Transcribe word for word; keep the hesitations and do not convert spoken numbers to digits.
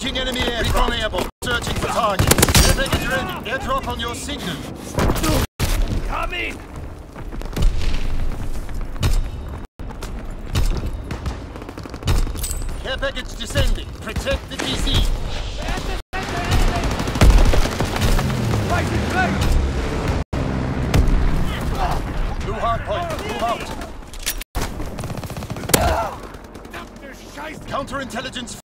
Engaging enemy aircraft. Recon airborne. Searching for targets. Care package ready. Airdrop on your signal. Coming! Care package descending. Protect the D C. New hardpoint. Move out. Counterintelligence.